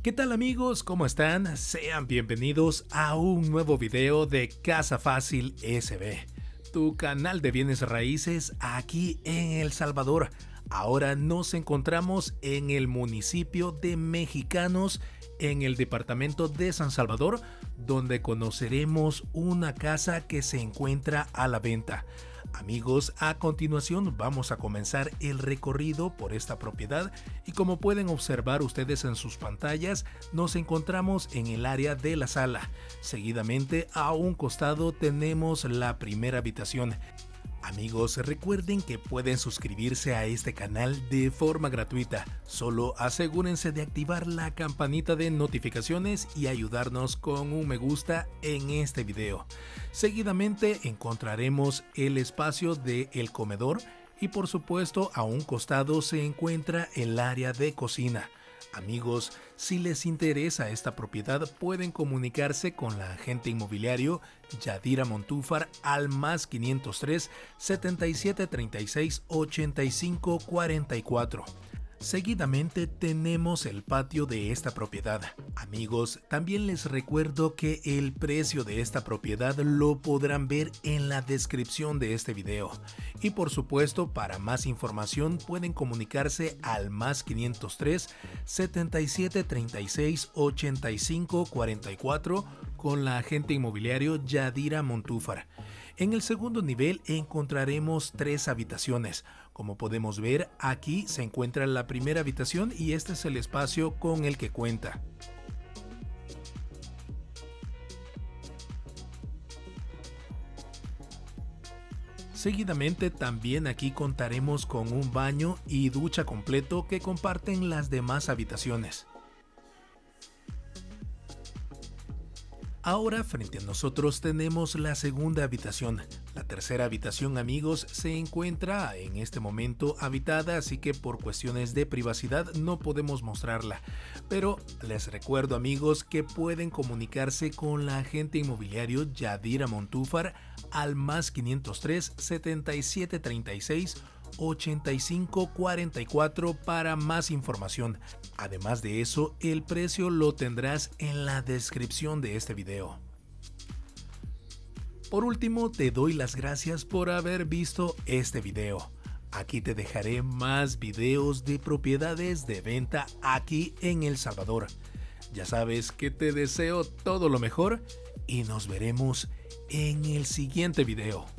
¿Qué tal amigos? ¿Cómo están? Sean bienvenidos a un nuevo video de Casa Fácil SB, tu canal de bienes raíces aquí en El Salvador. Ahora nos encontramos en el municipio de Mexicanos, en el departamento de San Salvador, donde conoceremos una casa que se encuentra a la venta. Amigos, a continuación vamos a comenzar el recorrido por esta propiedad y como pueden observar ustedes en sus pantallas, nos encontramos en el área de la sala. Seguidamente, a un costado tenemos la primera habitación. Amigos, recuerden que pueden suscribirse a este canal de forma gratuita. Solo asegúrense de activar la campanita de notificaciones y ayudarnos con un me gusta en este video. Seguidamente encontraremos el espacio del comedor y por supuesto a un costado se encuentra el área de cocina. Amigos, si les interesa esta propiedad pueden comunicarse con la agente inmobiliario Yadira Montúfar al más 503 77 36 85 44. Seguidamente tenemos el patio de esta propiedad. Amigos, también les recuerdo que el precio de esta propiedad lo podrán ver en la descripción de este video. Y por supuesto, para más información pueden comunicarse al más 503 77 36 85 44 con la agente inmobiliario Yadira Montúfar. En el segundo nivel encontraremos 3 habitaciones. Como podemos ver, aquí se encuentra la primera habitación y este es el espacio con el que cuenta. Seguidamente también aquí contaremos con un baño y ducha completo que comparten las demás habitaciones. Ahora frente a nosotros tenemos la segunda habitación. La tercera habitación, amigos, se encuentra en este momento habitada, así que por cuestiones de privacidad no podemos mostrarla. Pero les recuerdo, amigos, que pueden comunicarse con la agente inmobiliario Yadira Montúfar al más 503 77 36 85 44 para más información. Además de eso, el precio lo tendrás en la descripción de este video. Por último, te doy las gracias por haber visto este video. Aquí te dejaré más videos de propiedades de venta aquí en El Salvador. Ya sabes que te deseo todo lo mejor y nos veremos en el siguiente video.